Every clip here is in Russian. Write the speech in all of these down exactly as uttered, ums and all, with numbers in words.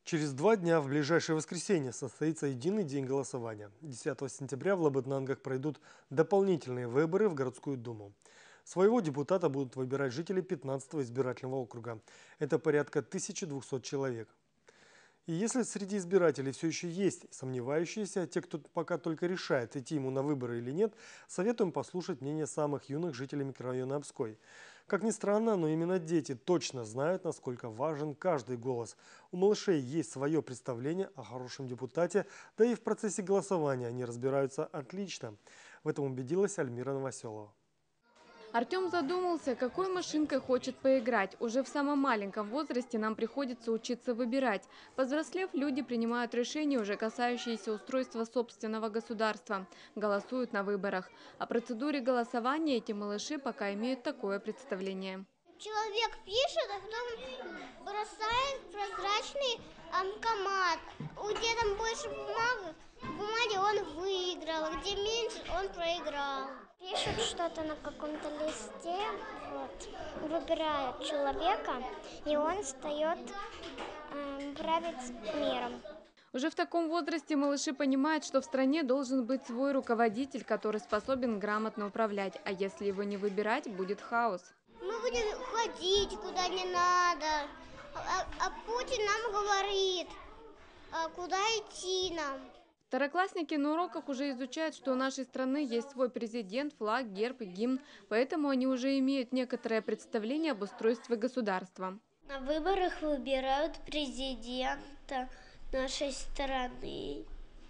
Через два дня, в ближайшее воскресенье, состоится единый день голосования. десятого сентября в Лабытнангах пройдут дополнительные выборы в городскую думу. Своего депутата будут выбирать жители пятнадцатого избирательного округа. Это порядка тысячи двухсот человек. И если среди избирателей все еще есть сомневающиеся, те, кто пока только решает, идти ему на выборы или нет, советуем послушать мнение самых юных жителей микрорайона Обской. Как ни странно, но именно дети точно знают, насколько важен каждый голос. У малышей есть свое представление о хорошем депутате, да и в процессе голосования они разбираются отлично. В этом убедилась Альмира Новоселова. Артем задумался, какой машинкой хочет поиграть. Уже в самом маленьком возрасте нам приходится учиться выбирать. Повзрослев, люди принимают решения, уже касающиеся устройства собственного государства. Голосуют на выборах. О процедуре голосования эти малыши пока имеют такое представление. Человек пишет, а потом бросает в прозрачный автомат. Где там больше бумаги, бумаги он выиграл, где меньше он проиграл. Пишут что-то на каком-то листе, вот, выбирают человека, и он встает э, править миром. Уже в таком возрасте малыши понимают, что в стране должен быть свой руководитель, который способен грамотно управлять. А если его не выбирать, будет хаос. Мы будем ходить куда не надо, а, а Путин нам говорит, а куда идти нам. Второклассники на уроках уже изучают, что у нашей страны есть свой президент, флаг, герб и гимн, поэтому они уже имеют некоторое представление об устройстве государства. На выборах выбирают президента нашей страны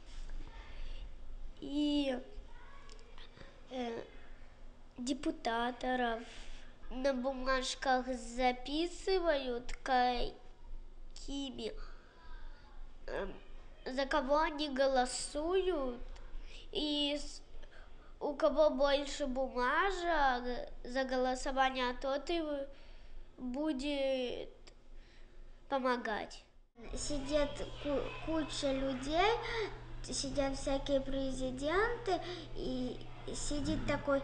и э, депутаторов. На бумажках записывают, какими, э, за кого они голосуют, и у кого больше бумажек за голосование, тот и будет помогать. Сидят куча людей, сидят всякие президенты, и сидит такой...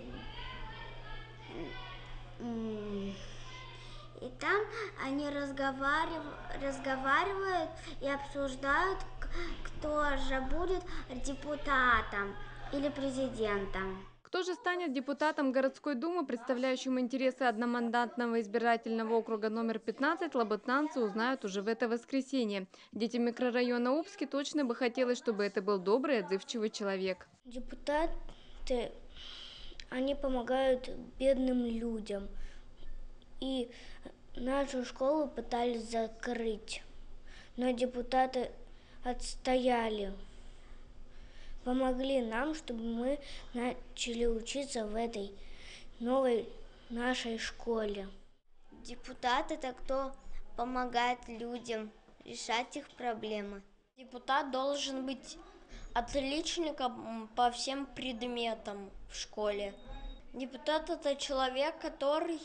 И там они разговаривают, разговаривают и обсуждают, кто же будет депутатом или президентом. Кто же станет депутатом городской думы, представляющим интересы одномандатного избирательного округа номер пятнадцать, лабытнанцы узнают уже в это воскресенье. Детям микрорайона Обский точно бы хотелось, чтобы это был добрый, отзывчивый человек. Депутаты, они помогают бедным людям. И нашу школу пытались закрыть, но депутаты отстояли, помогли нам, чтобы мы начали учиться в этой новой нашей школе. Депутат – это кто помогает людям решать их проблемы. Депутат должен быть отличником по всем предметам в школе. Депутат – это человек, который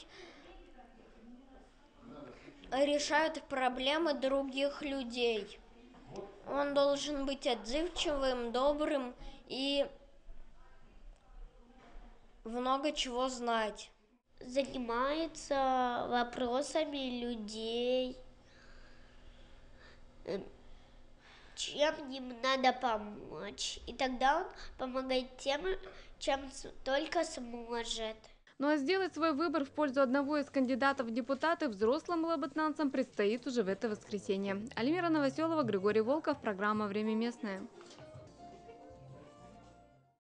решает проблемы других людей. Он должен быть отзывчивым, добрым и много чего знать. Занимается вопросами людей, чем им надо помочь. И тогда он помогает тем, чем только сможет. Ну а сделать свой выбор в пользу одного из кандидатов в депутаты взрослым лабытнанцам предстоит уже в это воскресенье. Альмира Новоселова, Григорий Волков, программа «Время местное».